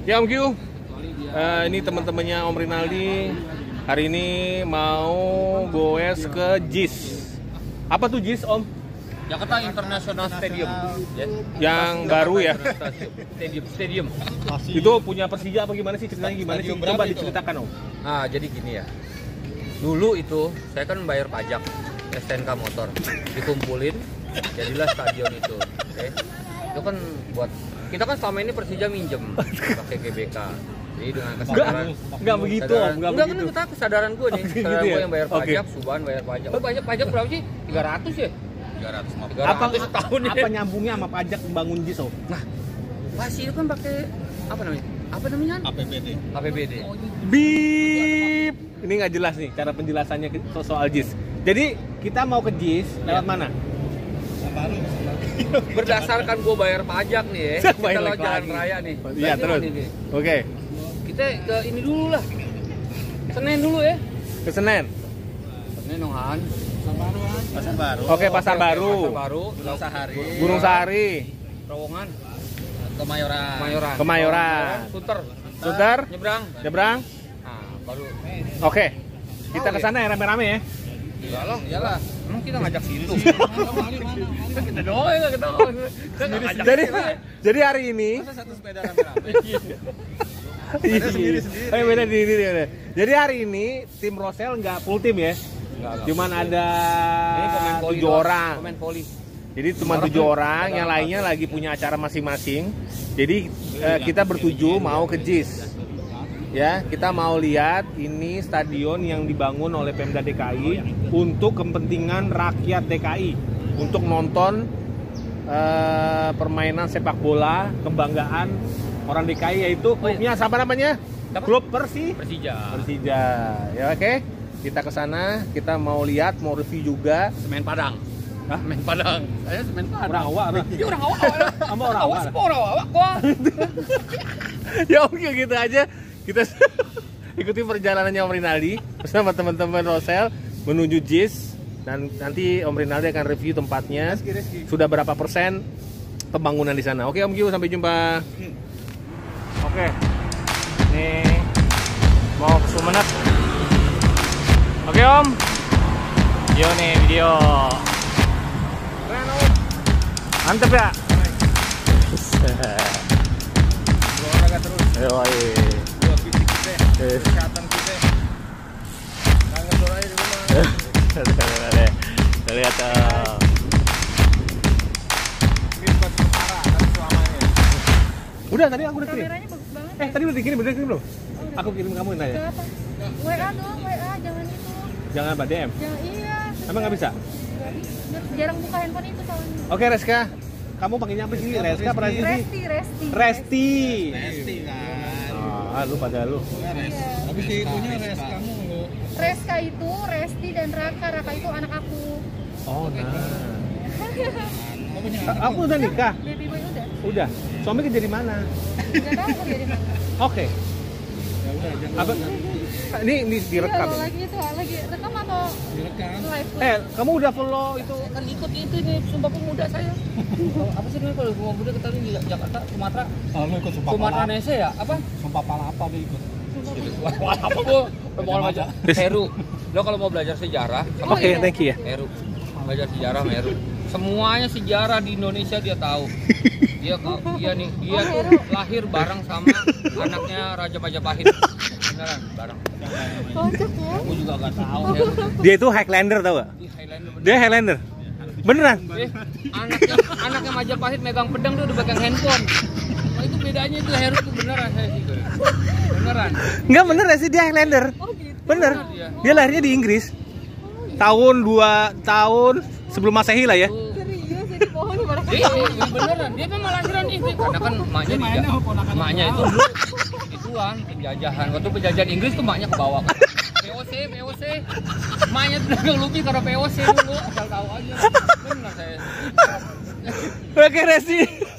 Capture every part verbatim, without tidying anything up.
Ya Om Q, uh, ini teman-temannya Om Rinaldi hari ini mau goes ke J I S. Apa tuh J I S Om? Jakarta International Stadium. Ya. Yang baru ya? Stadium, stadium. Itu punya Persija apa gimana sih ceritanya gimana sih? Coba diceritakan Om. Ah, jadi gini ya. Dulu itu saya kan bayar pajak S T N K motor, dikumpulin, jadilah stadion itu. Oke. Itu kan buat kita kan selama ini Persija minjem pakai G B K. Jadi dengan kesadaran enggak begitu Om, enggak begitu. begitu. Enggak, kesadaran gue nih, Oke, kesadaran gitu gue ya? yang bayar Oke. pajak, Suban bayar pajak. Oh, pajak pajak berapa sih? tiga ratus ya? tiga ratus lima puluh. Apa setahun ya. apa nyambungnya sama pajak membangun J I S Om? Nah, pasti itu kan pakai apa namanya? Apa namanya? A P B D. A P B D. Bip. Ini nggak jelas nih cara penjelasannya ke- so- soal J I S. Jadi kita mau ke J I S lewat mana? Baru. Berdasarkan gue bayar pajak nih ya, kita Balik lewat jalan lagi. raya nih. Iya Berarti terus. ini nih. Oke, Kita ke ini dulu lah. Senin dulu ya. ke Senen. Senin Nonghan. Pasar baru. Oke, Pasar Oke, Baru. Pasar Baru. Gunung Sahari. Gunung Sahari. Terowongan. Kemayoran. Kemayoran. Kemayoran. Sunter. Sunter. Nyebrang. Nyebrang. Nah, baru. Oke. Kita ke sana ya rame-rame ya. Iyalah, iyalah. Emang kita ngajak situ. Kita doang ya, kita doang. Kita nggak ngajak Jadi situ. jadi hari ini Masa satu sepeda rame-rame? Iya. sendiri-sendiri. Oh, beda di ini beda. Jadi hari ini tim Rosel nggak full tim ya. Nggak, Cuman ada Ini pemain voli tujuh doang. orang. Pemain voli. Jadi cuma tujuh orang, yang lainnya lagi punya acara masing-masing. Jadi eh, kita bertujuh mau ke J I S. Ya, kita mau lihat ini stadion yang dibangun oleh Pemda D K I untuk kepentingan rakyat D K I, untuk nonton eh, permainan sepak bola kebanggaan orang D K I, yaitu klubnya sama namanya? Apa? Klub Persi Persija. Persija. Ya oke. Kita ke sana, kita mau lihat, mau review juga. Semen Padang. Hah? Semen Padang. Saya semen Padang. Orang awak, nah. Dia orang awak. Sama orang awak. Semua orang awak gua. Ya oke gitu aja. Kita ikuti perjalanannya Om Rinaldi bersama teman-teman Rosel menuju J I S, dan nanti Om Rinaldi akan review tempatnya. Sudah berapa persen pembangunan di sana. Oke Om Q, sampai jumpa. Oke. Nih mau ke Sumenep. Oke Om. Video nih video. Keren Om. Mantep ya. Olahraga terus. Yoi. Buat fisik kita, kesehatan kita. Kangen doa di rumah. Kita lihat tuh. Ini buat sementara, tapi selamanya. Udah tadi aku udah kirim. Kameranya bagus banget. Eh tadi udah dikirim, udah dikirim belum? Aku kirim kamu nanya. Gak apa? W A doang, W A jangan itu. Jangan apa D M. Jangan iya. Emang nggak bisa? Gak bisa. Jarang buka handphone itu soalnya. Oke Reska, kamu panggilnya apa sih? Reska apa Resti? Resti, Resti. Resti. Resti kan. Ah, lu pada lu. Iya. Tapi si itunya res kamu lu. Reska itu Resti dan Raka. Raka itu anak aku. Oh nah. Kamu punya A- Aku udah nikah. Baby boy udah. Udah. Suami kerja di mana? Gak tahu kerja di mana. Oke. ya udah jangan Apa? Ini ini direkam. Iya, ya? lagi itu lagi rekam atau direkam. live? Eh, kamu udah follow itu? Kan ikut itu nih Sumpah Pemuda saya. Apa sih namanya kalau Sumpah Pemuda kita di Jakarta, Sumatera? Oh, lu ikut sumpah Sumatera palapa. Indonesia ya? Apa? Sumpah palapa dia ikut. Wah, apa gua? Mau baca Heru. Lo kalau mau belajar sejarah, sama Oke, thank you ya. Heru. Belajar sejarah sama Heru. Semuanya sejarah di Indonesia dia tahu. Dia dia nih, dia tuh lahir bareng sama anaknya Raja Majapahit. Beneran, bareng. Kocak ya. Aku juga gak tahu Heru. Dia itu Highlander tau gak? Di Highlander bener. Dia Highlander. Beneran? Eh, anaknya anaknya Majapahit megang pedang dia udah pegang handphone. Nah, itu bedanya itu Heru tuh beneran saya sih. Beneran. Enggak bener ya sih dia Highlander. Oh gitu. Bener. Iya. Dia lahirnya di Inggris. Tahun dua tahun sebelum Masehi lah ya. Serius ini pohon di mana? Iya, iya, beneran. Dia memang lahiran itu. Karena kan emaknya di emaknya itu dulu ituan penjajahan. Waktu penjajahan Inggris tuh emaknya ke bawah. P O C, P O C. Emaknya tuh dagang lupi karena P O C dulu. Asal tahu aja. Benar saya. Oke Resi.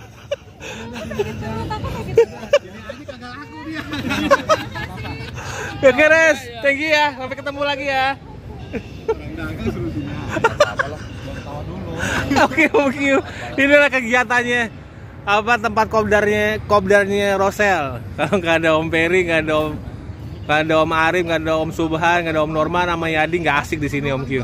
Oke Res, thank you ya. Sampai ketemu lagi ya. Apa-apa lah. Oke, oke. Inilah kegiatannya. apa tempat kopdarnya kopdarnya Rosel. Kalau nggak ada Om Peri, nggak ada Om nggak ada Om Arif, nggak ada Om Subhan, nggak ada Om Norman, sama Yadi nggak asik di sini Om Q.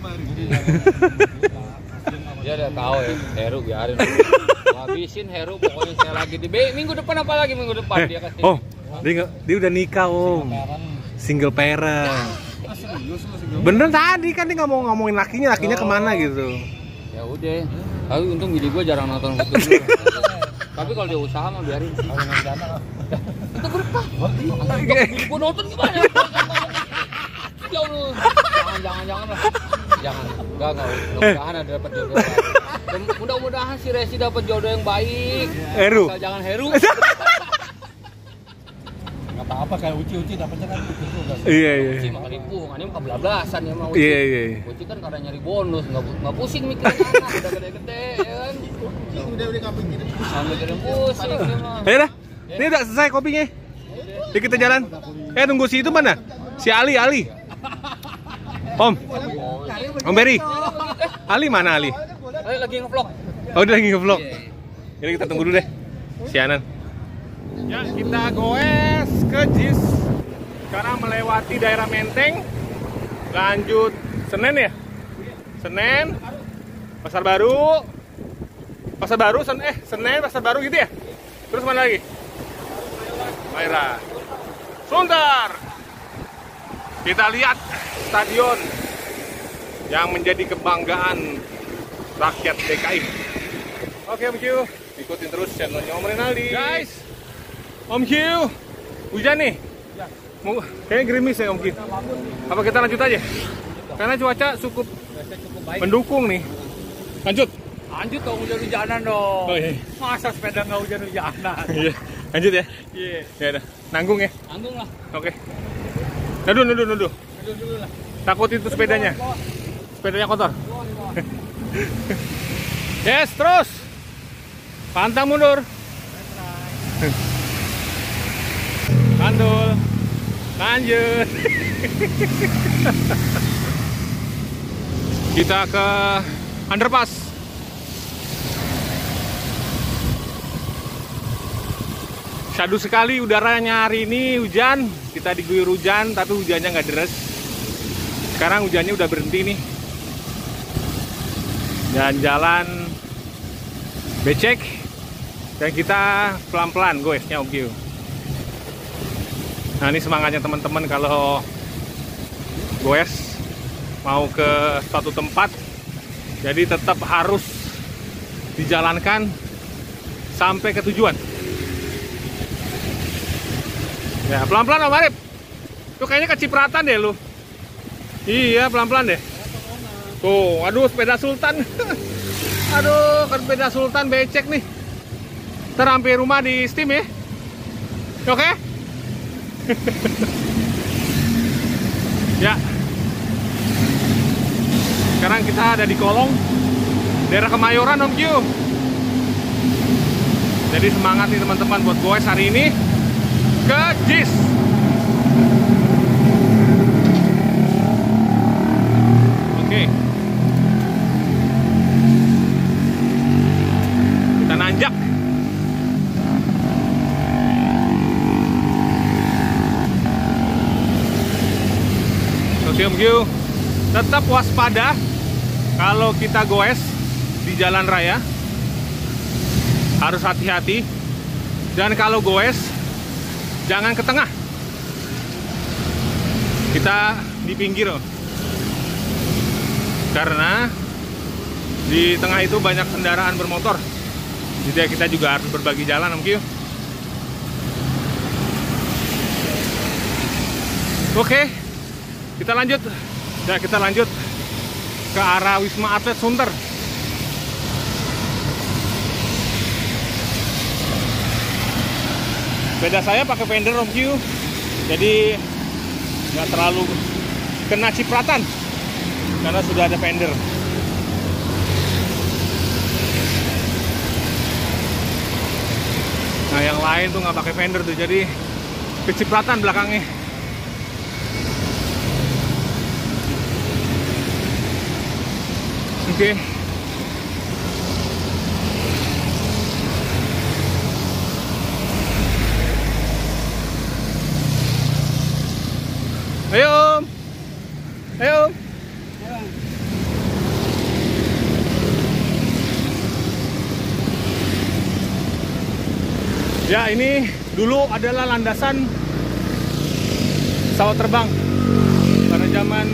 Dia udah tahu ya, Heru biarin. Habisin Heru, pokoknya saya lagi di B. Minggu depan apa lagi minggu depan dia kasih. Oh, dia, nggak- dia udah nikah Om. Single parent. Bener tadi kan dia nggak mau ngomongin lakinya, lakinya kemana gitu. Ya udah. Tapi untung bini gue jarang nonton gitu. Tapi kalau dia usaha mah biarin. Itu berapa? Bini gue nonton gimana? Jauh lu. Jangan jangan jangan lah. Jangan. Enggak enggak. Mudah-mudahan ada dapat jodoh. Mudah-mudahan si Resi dapat jodoh yang baik. Heru. Asal jangan Heru. Nggak apa-apa kayak uci-uci dapetnya kan gitu juga. Iya iya. Uci mah nipu, ini mah kebelablasan ya mah Uci. Iya iya. Uci kan karena nyari bonus, nggak nggak pusing mikirin anak, udah gede-gede ya kan. Udah udah nggak mikirin. Nggak mikirin pusing dia mah. Ayo dah. Ini udah selesai kopinya. Yuk kita jalan. Eh tunggu si itu mana? Si Ali Ali. Om. Om Beri. Ali mana Ali? Ayo lagi nge-vlog. Oh udah lagi nge-vlog. Jadi kita tunggu dulu deh. Si Anan. Ya kita goes ke Jis. Sekarang melewati daerah Menteng. Lanjut Senen ya? Senen. Pasar Baru. Pasar Baru, Sen eh Senen, Pasar Baru gitu ya? Terus mana lagi? Maira. Sunter. Kita lihat stadion yang menjadi kebanggaan rakyat D K I. Oke Om Q, ikutin terus channelnya Om Rinaldi. Guys, Om Q, hujan nih. Mau kayaknya gerimis ya Om Q. Apa kita lanjut aja? Karena cuaca cukup mendukung nih. Lanjut. Lanjut dong hujan-hujanan dong. Oh iya. Masa sepeda nggak hujan-hujanan? Iya. Lanjut ya. Iya. Ya udah. Nanggung ya. Tanggung lah. Oke. Nuduh, nuduh, nuduh. Dulu dulu lah. Takut itu sepedanya. Sepedanya kotor. Yes, terus. Pantang mundur. Mantul. Lanjut. Kita ke underpass. Syadu sekali udaranya hari ini hujan. Kita diguyur hujan, tapi hujannya nggak deres. Sekarang hujannya udah berhenti nih. Jalan-jalan becek. Dan kita pelan-pelan goesnya Om Q. Nah ini semangatnya teman-teman kalau goes mau ke suatu tempat. Jadi tetap harus dijalankan sampai ke tujuan. Ya pelan-pelan Om Arif. Tuh kayaknya kecipratan deh lu. Iya pelan-pelan deh. Tuh, aduh sepeda Sultan. Aduh, kan sepeda Sultan becek nih. Ntar sampai rumah di steam ya. Oke? Ya. Sekarang kita ada di Kolong, daerah Kemayoran Om Q. Jadi semangat nih teman-teman buat goes hari ini ke Jis. Oke. Kita nanjak. Oke Om Q, tetap waspada kalau kita goes di jalan raya. Harus hati-hati. Dan kalau goes jangan ke tengah. Kita di pinggir. Karena di tengah itu banyak kendaraan bermotor. Jadi kita juga harus berbagi jalan Om Q. Oke. Kita lanjut. Ya, kita lanjut ke arah Wisma Atlet Sunter. Sepeda saya pakai fender Om Q, jadi nggak terlalu kena cipratan karena sudah ada fender. Nah yang lain tuh nggak pakai fender tuh, jadi kecipratan belakangnya. Oke. Ayo Om. Ayo Om. Ya, ini dulu adalah landasan pesawat terbang pada zaman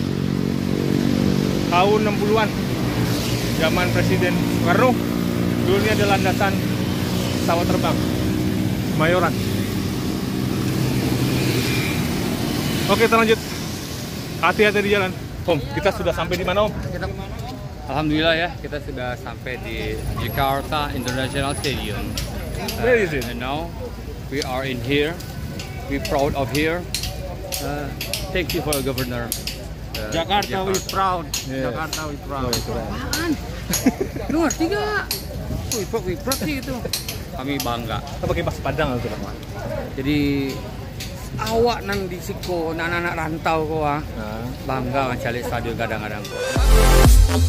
tahun enam puluhan. Zaman Presiden Soekarno. Dulu ini ada landasan pesawat terbang Mayoran. Oke, kita lanjut. Hati-hati di jalan. Om, kita sudah sampai di mana Om? Kita, alhamdulillah ya, kita sudah sampai di Jakarta International Stadium. Where is it? And now we are in here. We proud of here. Uh, thank you for the governor. Uh, Jakarta we proud. Yeah. Jakarta we proud. Apaan? Lu ngerti gak? We proud, we proud sih itu. Kami bangga. Kita pakai bahasa Padang atau apa? Jadi awak nang di siko, anak-anak rantau ko ah. Nah. Bangga mencari stadion kadang-kadang.